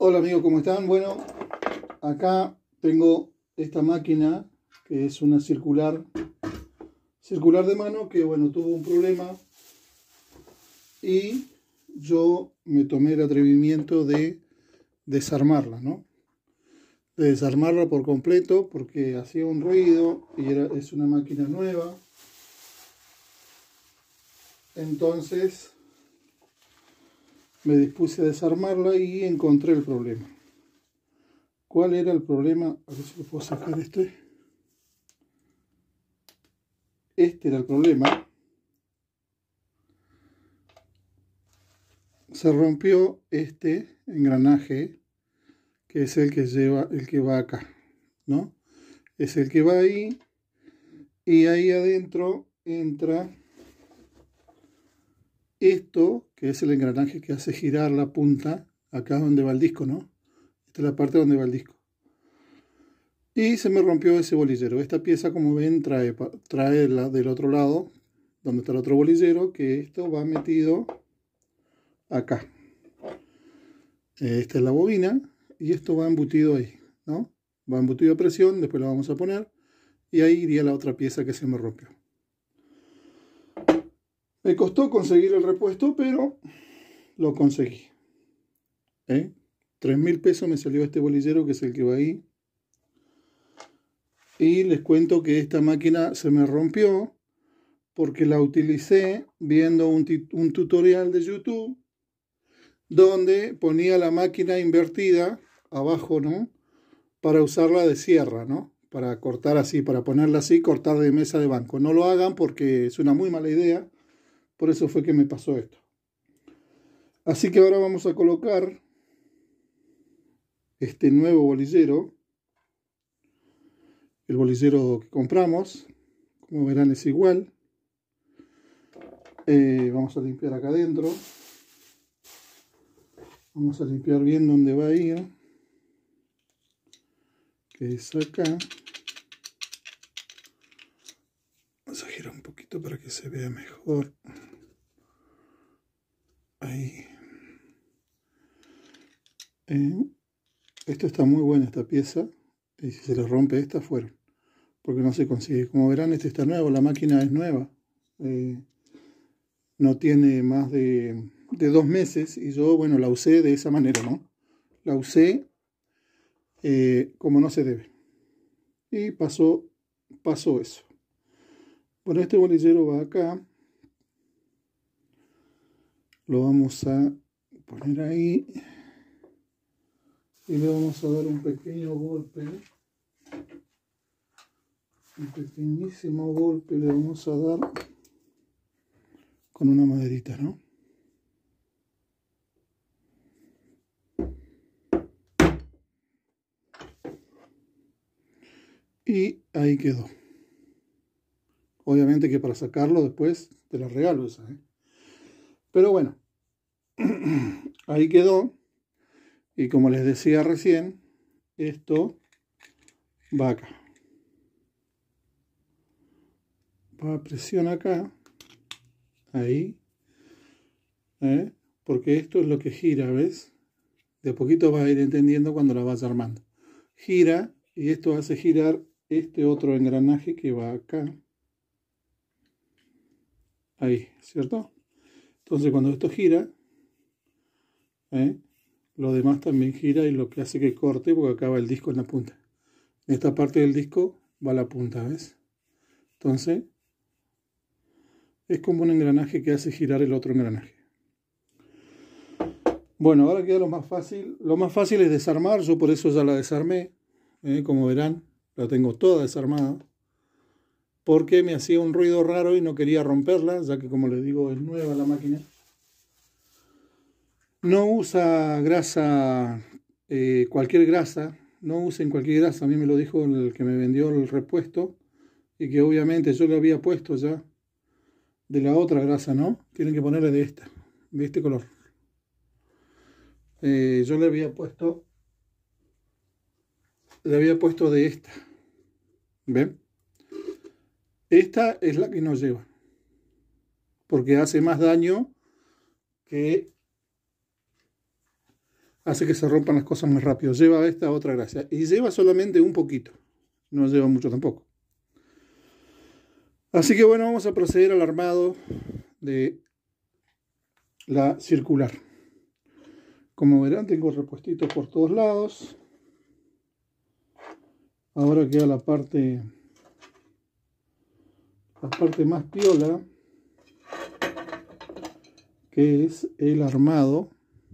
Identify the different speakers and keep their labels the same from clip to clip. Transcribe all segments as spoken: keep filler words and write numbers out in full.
Speaker 1: Hola amigos, ¿cómo están? Bueno, acá tengo esta máquina que es una circular, circular de mano que bueno, tuvo un problema y yo me tomé el atrevimiento de desarmarla, ¿no? De desarmarla por completo porque hacía un ruido y era, es una máquina nueva. Entonces me dispuse a desarmarla y encontré el problema. ¿Cuál era el problema? A ver si lo puedo sacar este. Este era el problema. Se rompió este engranaje, que es el que lleva, el que va acá, ¿no? Es el que va ahí, y ahí adentro entra esto, que es el engranaje que hace girar la punta, acá donde va el disco, ¿no? Esta es la parte donde va el disco. Y se me rompió ese bolillero. Esta pieza, como ven, trae, trae la del otro lado, donde está el otro bolillero, que esto va metido acá. Esta es la bobina y esto va embutido ahí, ¿no? Va embutido a presión, después lo vamos a poner y ahí iría la otra pieza que se me rompió. Me costó conseguir el repuesto, pero lo conseguí. ¿Eh? tres mil pesos me salió este bolillero, que es el que va ahí. Y les cuento que esta máquina se me rompió porque la utilicé viendo un, un tutorial de YouTube donde ponía la máquina invertida abajo, ¿no? Para usarla de sierra, ¿no? Para cortar así, para ponerla así, cortar de mesa de banco. No lo hagan porque es una muy mala idea. Por eso fue que me pasó esto. Así que ahora vamos a colocar este nuevo bolillero. El bolillero que compramos. Como verán es igual. Eh, vamos a limpiar acá adentro. Vamos a limpiar bien donde va a ir. Que es acá. Vamos a girar un poquito para que se vea mejor. Ahí. Eh, esto está muy buena, esta pieza. Y si se le rompe esta, fueron. Porque no se consigue. Como verán, este está nuevo. La máquina es nueva. Eh, no tiene más de, de dos meses. Y yo, bueno, la usé de esa manera, ¿no? La usé eh, como no se debe. Y pasó, pasó eso. Bueno, este bolillero va acá. Lo vamos a poner ahí. Y le vamos a dar un pequeño golpe. Un pequeñísimo golpe le vamos a dar con una maderita, ¿no? Y ahí quedó. Obviamente que para sacarlo después te la regalo esa, ¿eh? Pero bueno, ahí quedó. Y como les decía recién, esto va acá. Va a presión acá. Ahí. ¿Eh? Porque esto es lo que gira, ¿ves? De a poquito vas a ir entendiendo cuando la vas armando. Gira y esto hace girar este otro engranaje que va acá. Ahí, ¿cierto? Entonces cuando esto gira, ¿eh? Lo demás también gira y lo que hace que corte porque acá va el disco en la punta. En esta parte del disco va la punta, ¿ves? Entonces es como un engranaje que hace girar el otro engranaje. Bueno, ahora queda lo más fácil. Lo más fácil es desarmar. Yo por eso ya la desarmé. ¿eh? Como verán, la tengo toda desarmada. Porque me hacía un ruido raro y no quería romperla, ya que como les digo es nueva la máquina. No usa grasa, eh, cualquier grasa. No usen cualquier grasa. A mí me lo dijo el que me vendió el repuesto. Y que obviamente yo le había puesto ya de la otra grasa, ¿no? Tienen que ponerle de esta, de este color. Eh, yo le había puesto, le había puesto de esta. ¿Ven? Esta es la que no lleva. Porque hace más daño que hace que se rompan las cosas más rápido. Lleva esta otra gracia. Y lleva solamente un poquito. No lleva mucho tampoco. Así que bueno, vamos a proceder al armado de la circular. Como verán, tengo repuestitos por todos lados. Ahora queda la parte, la parte más piola, que es el armado.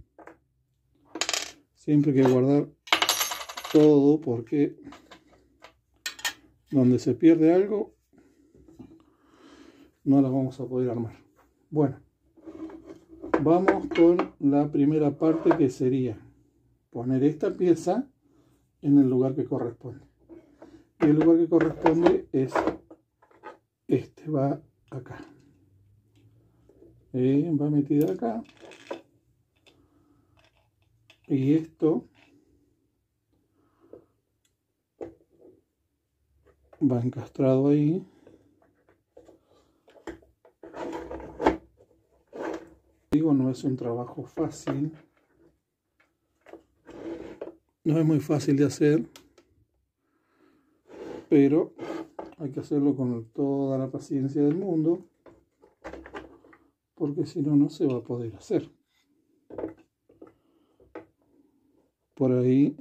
Speaker 1: Siempre hay que guardar todo porque donde se pierde algo no la vamos a poder armar. Bueno, vamos con la primera parte, que sería poner esta pieza en el lugar que corresponde. Y el lugar que corresponde es este, va acá. Eh, va metida acá. Y esto va encastrado ahí. Digo, no es un trabajo fácil. No es muy fácil de hacer, pero hay que hacerlo con toda la paciencia del mundo, porque si no, no se va a poder hacer. Por ahí,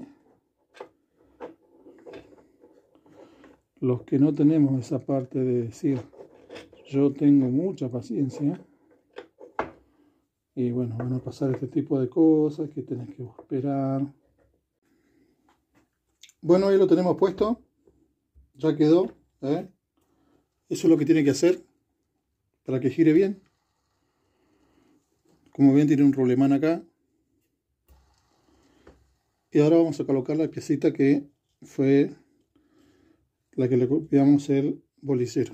Speaker 1: los que no tenemos esa parte de decir, yo tengo mucha paciencia, y bueno, van a pasar este tipo de cosas que tenés que esperar. Bueno, ahí lo tenemos puesto. Ya quedó. ¿eh? Eso es lo que tiene que hacer para que gire bien. Como ven, tiene un rulemán acá. Y ahora vamos a colocar la piecita que fue la que le copiamos el bolicero.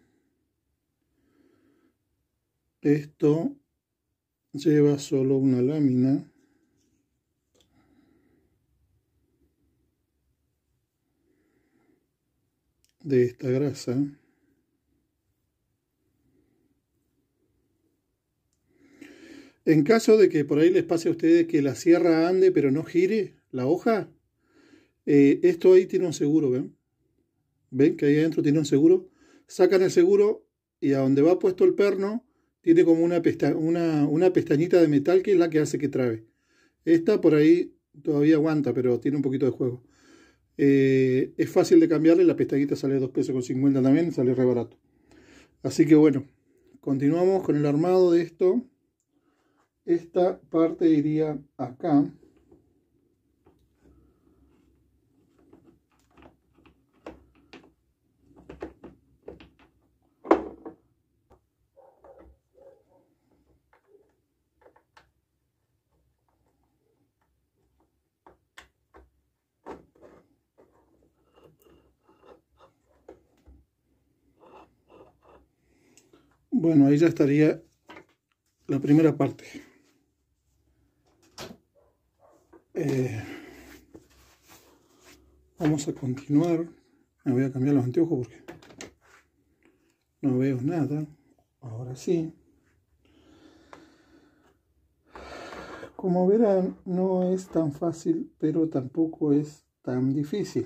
Speaker 1: Esto lleva solo una lámina. De esta grasa. En caso de que por ahí les pase a ustedes que la sierra ande pero no gire la hoja, eh, esto ahí tiene un seguro, ¿ven? ¿Ven que ahí adentro tiene un seguro? Sacan el seguro y a donde va puesto el perno tiene como una, pesta una, una pestañita de metal que es la que hace que trabe. Esta por ahí todavía aguanta, pero tiene un poquito de juego. Eh, es fácil de cambiarle, la pestañita sale dos pesos con cincuenta también, sale re barato. Así que bueno, continuamos con el armado de esto. Esta parte iría acá. Bueno, ahí ya estaría la primera parte. Eh, vamos a continuar. Me voy a cambiar los anteojos porque no veo nada. Ahora sí. Como verán, no es tan fácil, pero tampoco es tan difícil.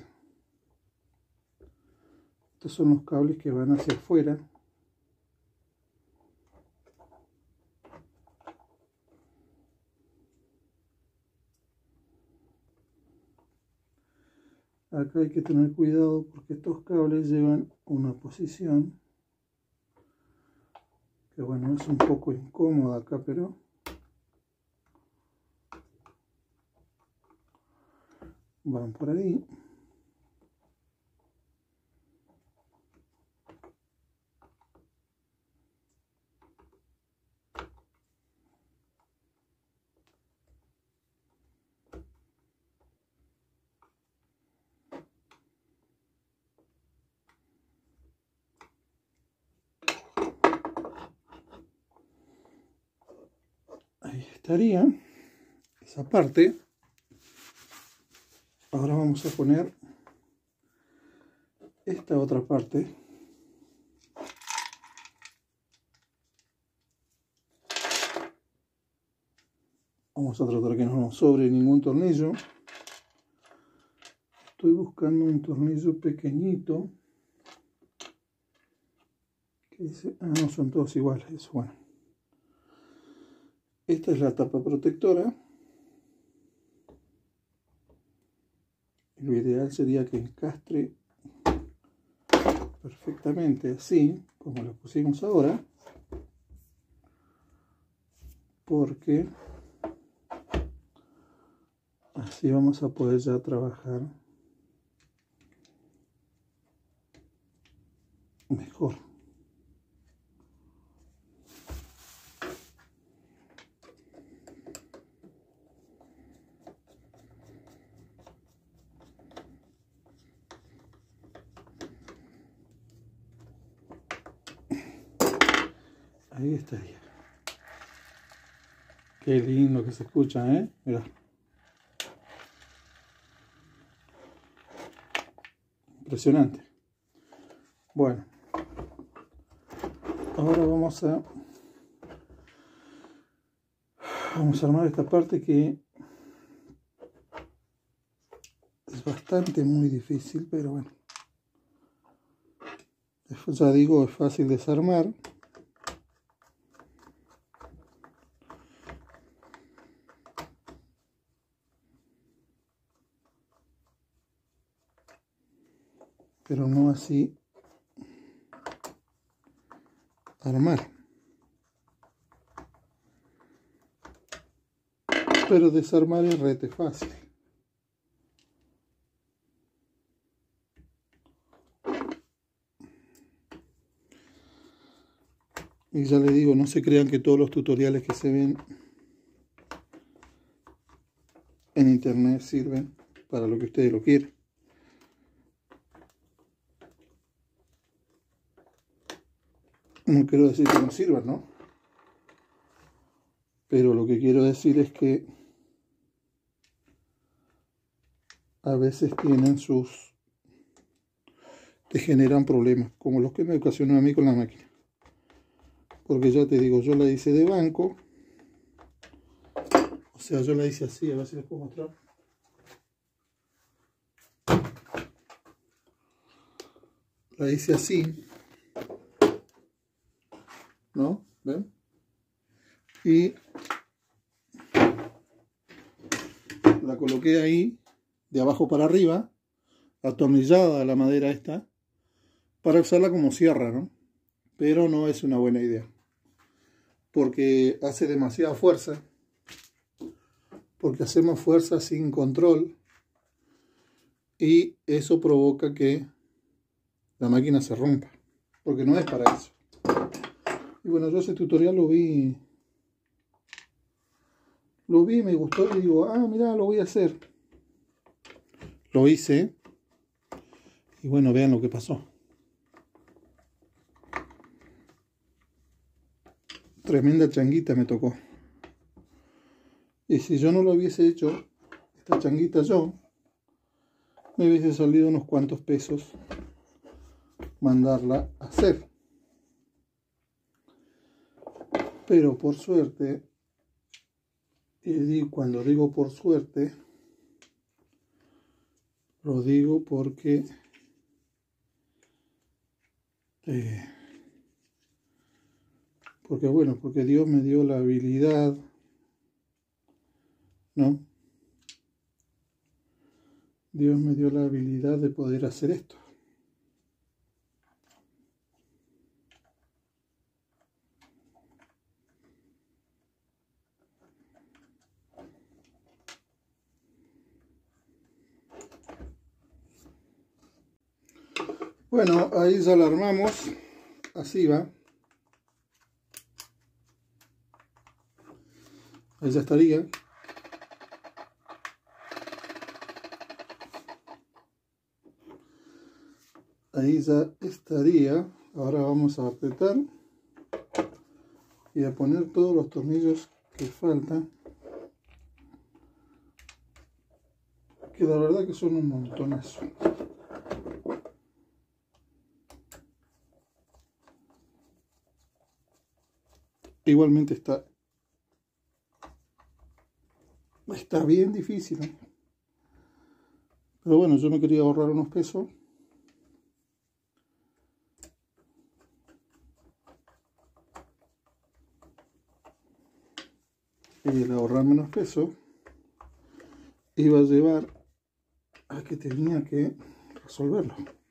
Speaker 1: Estos son los cables que van hacia afuera. Acá hay que tener cuidado porque estos cables llevan una posición que bueno, es un poco incómoda acá, pero van por ahí. Ahí estaría esa parte. Ahora vamos a poner esta otra parte. Vamos a tratar que no nos sobre ningún tornillo. Estoy buscando un tornillo pequeñito. Que dice, ah, no, son todos iguales. Eso, bueno. Esta es la tapa protectora. Lo ideal sería que encastre perfectamente así, como lo pusimos ahora, porque así vamos a poder ya trabajar mejor. Ahí estaría. Qué lindo que se escucha, ¿eh? Mirá. Impresionante. Bueno. Ahora vamos a... Vamos a armar esta parte que es bastante muy difícil, pero bueno. Ya digo, es fácil desarmar. Pero no así armar. Pero desarmar es rete fácil. Y ya les digo, no se crean que todos los tutoriales que se ven en internet sirven para lo que ustedes lo quieren. No quiero decir que no sirvan, ¿no? Pero lo que quiero decir es que a veces tienen sus... te generan problemas, como los que me ocasionó a mí con la máquina. Porque ya te digo, yo la hice de banco. O sea, yo la hice así, a ver si les puedo mostrar. La hice así, ¿no? ¿Ven? Y la coloqué ahí, de abajo para arriba, atornillada a la madera esta, para usarla como sierra, ¿no? Pero no es una buena idea, porque hace demasiada fuerza, porque hacemos fuerza sin control, y eso provoca que la máquina se rompa, porque no es para eso. Y bueno, yo ese tutorial lo vi, lo vi, me gustó y digo, ah, mirá, lo voy a hacer. Lo hice y bueno, vean lo que pasó. Tremenda changuita me tocó. Y si yo no lo hubiese hecho, esta changuita yo, me hubiese salido unos cuantos pesos mandarla a hacer. Pero por suerte, y cuando digo por suerte, lo digo porque eh, porque bueno, porque Dios me dio la habilidad, ¿no? Dios me dio la habilidad de poder hacer esto. Bueno, ahí ya la armamos, así va. Ahí ya estaría. Ahí ya estaría. Ahora vamos a apretar y a poner todos los tornillos que faltan. Que la verdad que son un montonazo. Igualmente está está bien difícil, ¿eh? Pero bueno, yo me quería ahorrar unos pesos. Y el ahorrarme unos pesos iba a llevar a que tenía que resolverlo.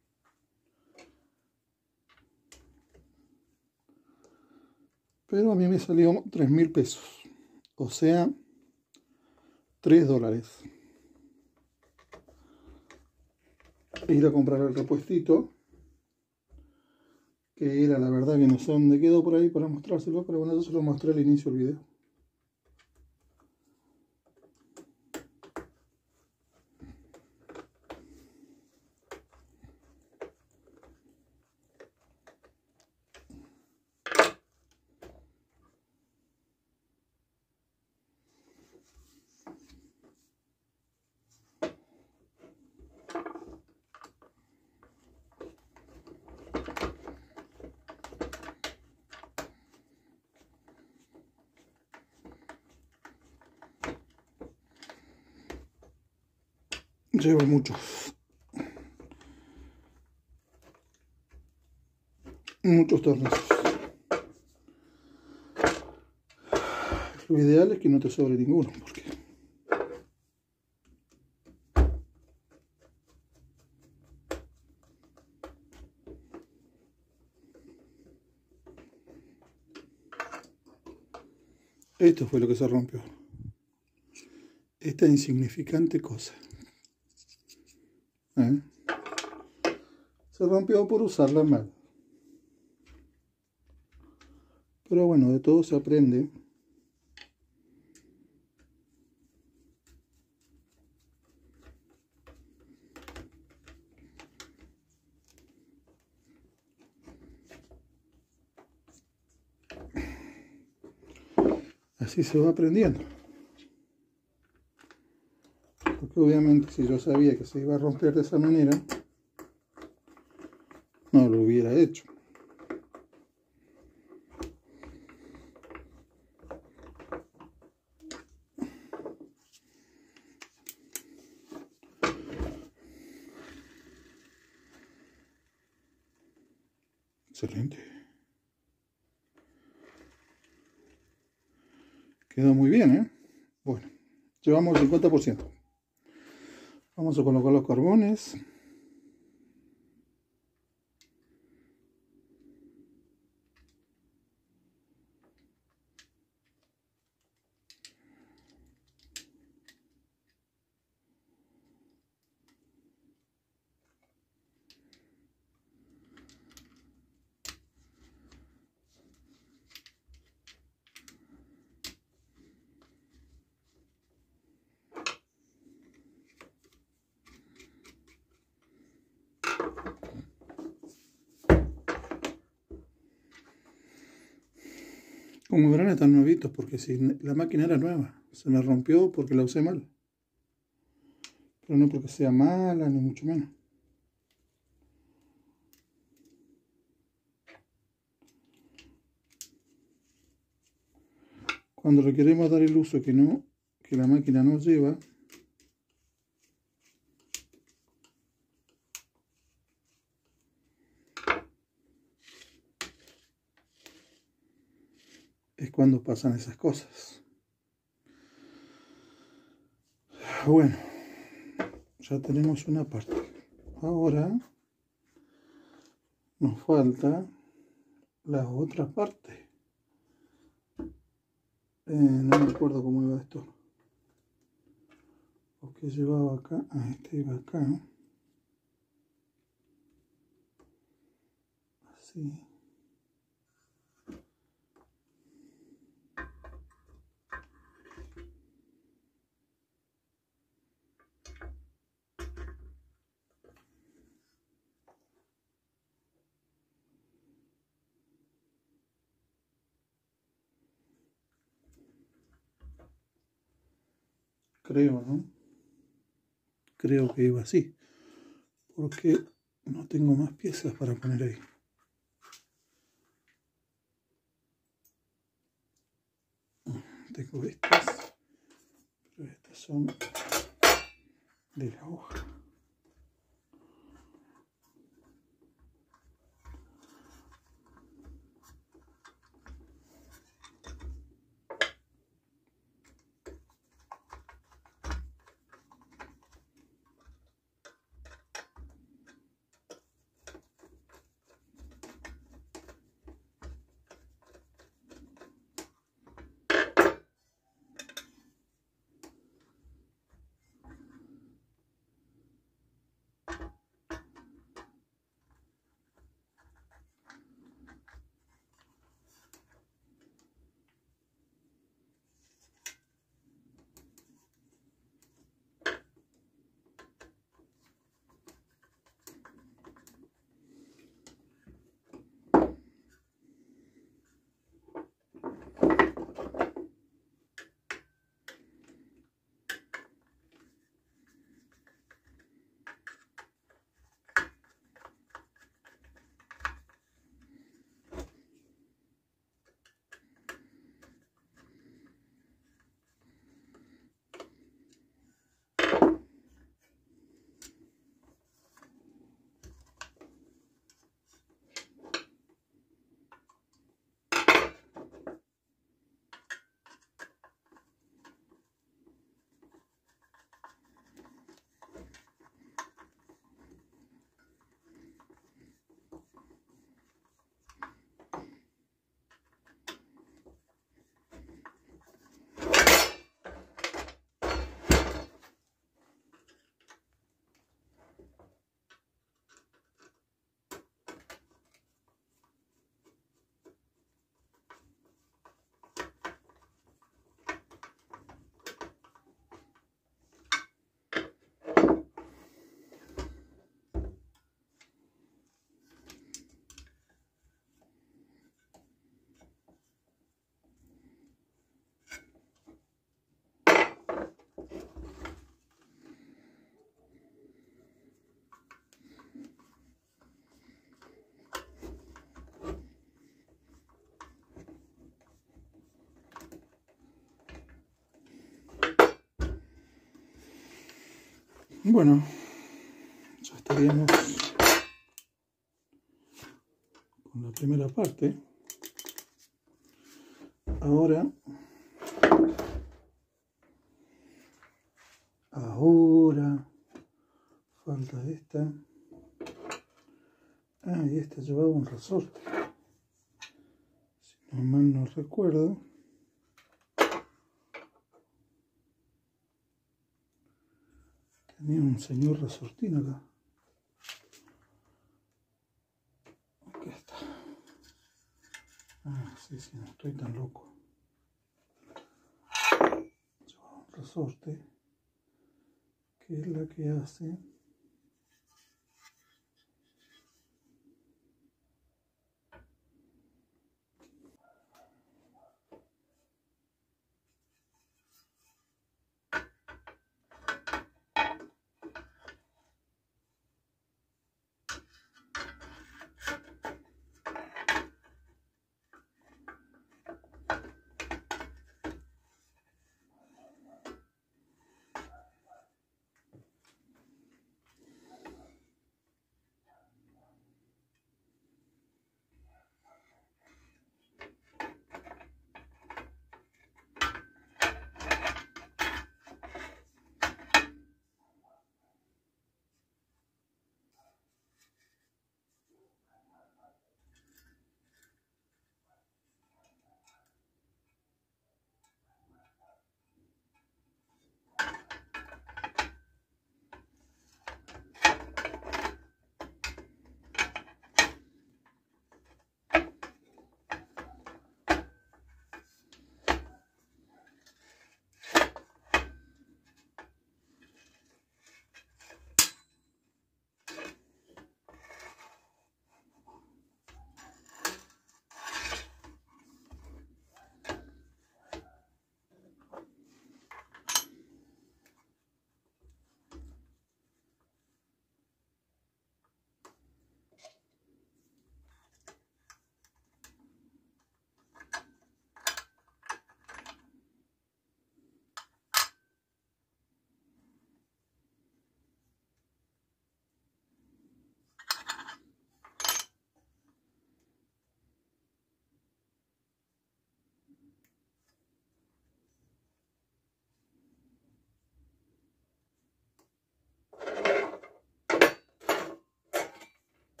Speaker 1: Pero a mí me salió tres mil pesos, o sea, tres dólares. Ir a comprar el repuestito, que era, la verdad que no sé dónde quedó por ahí para mostrárselo, pero bueno, yo se lo mostré al inicio del video. Lleva muchos, muchos tornillos. Lo ideal es que no te sobre ninguno, porque esto fue lo que se rompió. Esta insignificante cosa. ¿Eh? Se rompió por usarla mal. Pero bueno, de todo se aprende. Así se va aprendiendo. Porque obviamente si yo sabía que se iba a romper de esa manera, no lo hubiera hecho. Excelente. Quedó muy bien, ¿eh? Bueno, llevamos el cincuenta por ciento. Vamos a colocar los carbones. Como verán, están nuevitos, porque si la máquina era nueva, se me rompió porque la usé mal. Pero no porque sea mala, ni mucho menos. Cuando le queremos dar el uso que, no, que la máquina nos lleva, es cuando pasan esas cosas. Bueno, ya tenemos una parte. Ahora nos falta la otra parte. Eh, no me acuerdo cómo iba esto. ¿O qué llevaba acá? Ah, este iba acá. Así. Creo, ¿no? Creo que iba así. Porque no tengo más piezas para poner ahí. Tengo estas. Pero estas Estas son de la hoja. Bueno, ya estaríamos con la primera parte. Ahora, ahora, falta esta. Ah, y esta llevaba un resorte. Si no mal no recuerdo. Tenía un señor resortín acá. Aquí está. Ah, sí, sí, no estoy tan loco. Lleva un resorte, que es la que hace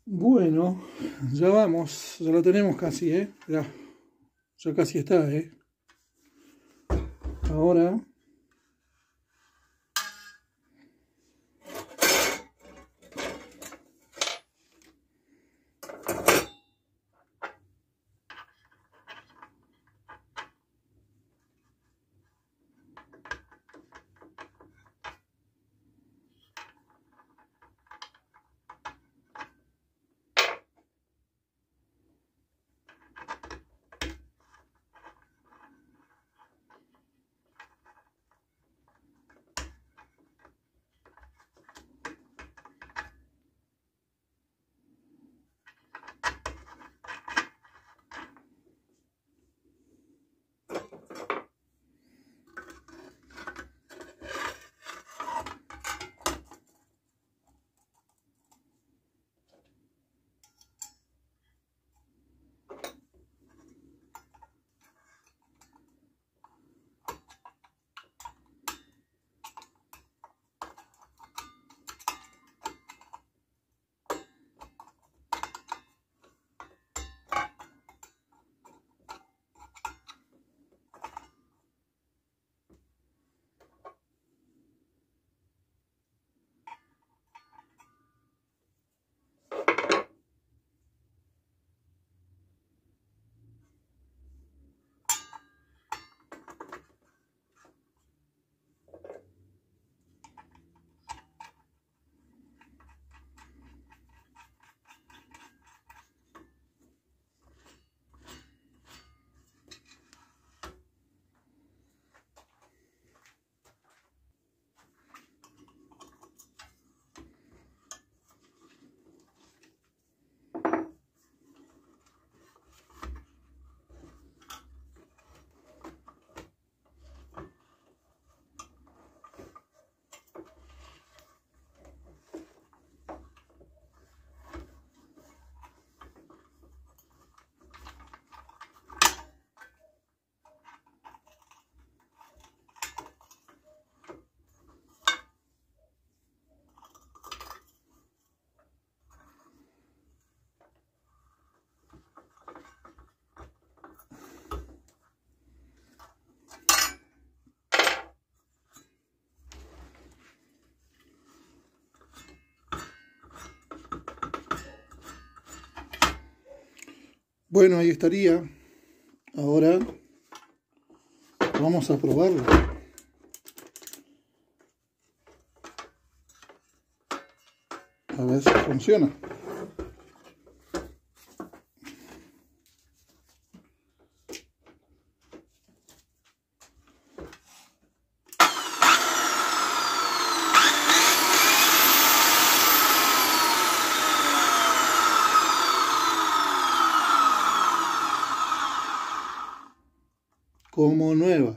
Speaker 1: Bueno, ya vamos, ya lo tenemos casi, ¿eh? Ya, ya casi está, ¿eh? Ahora... Bueno, ahí estaría. Ahora vamos a probarlo. A ver si funciona. Como nueva.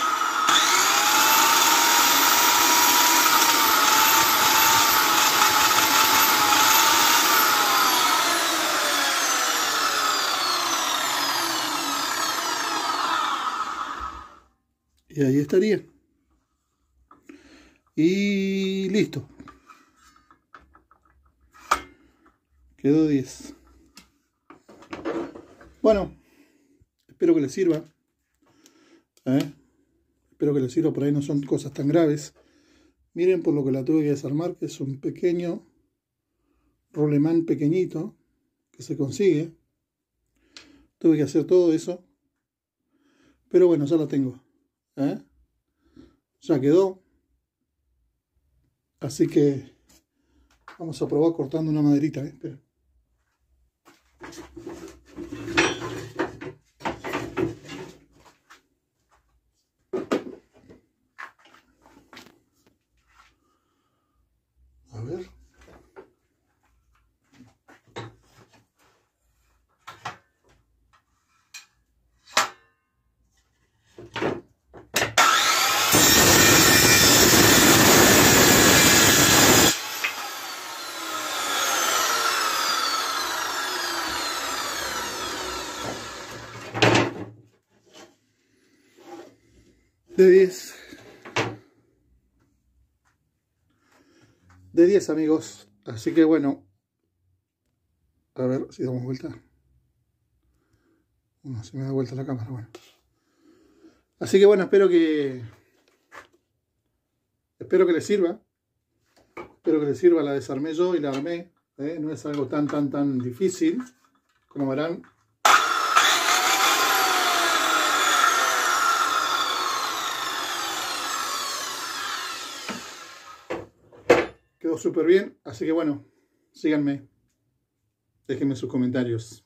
Speaker 1: Y ahí estaría. Y listo. Quedó diez. Bueno, espero que les sirva. ¿Eh? Espero que les sirva, por ahí no son cosas tan graves. Miren por lo que la tuve que desarmar, que es un pequeño rolemán pequeñito que se consigue. Tuve que hacer todo eso, pero bueno, ya lo tengo. ¿Eh? Ya quedó. Así que vamos a probar cortando una maderita. ¿eh? Espera. A ver. De diez. De diez, amigos. Así que bueno, A ver si damos vuelta. Uno, se me da vuelta la cámara, bueno. Así que bueno, espero que... Espero que les sirva. Espero que les sirva. La desarmé yo y la armé. ¿eh? No es algo tan, tan, tan difícil. Como verán. Quedó súper bien. Así que bueno, síganme. Déjenme sus comentarios.